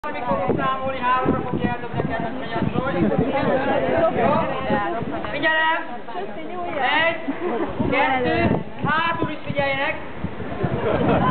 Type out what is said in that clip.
Még fogok számolni, 3-ra fogja eldobni a kedves megyászról. Jó? Figyelem! 1, 2, hátul is figyeljenek!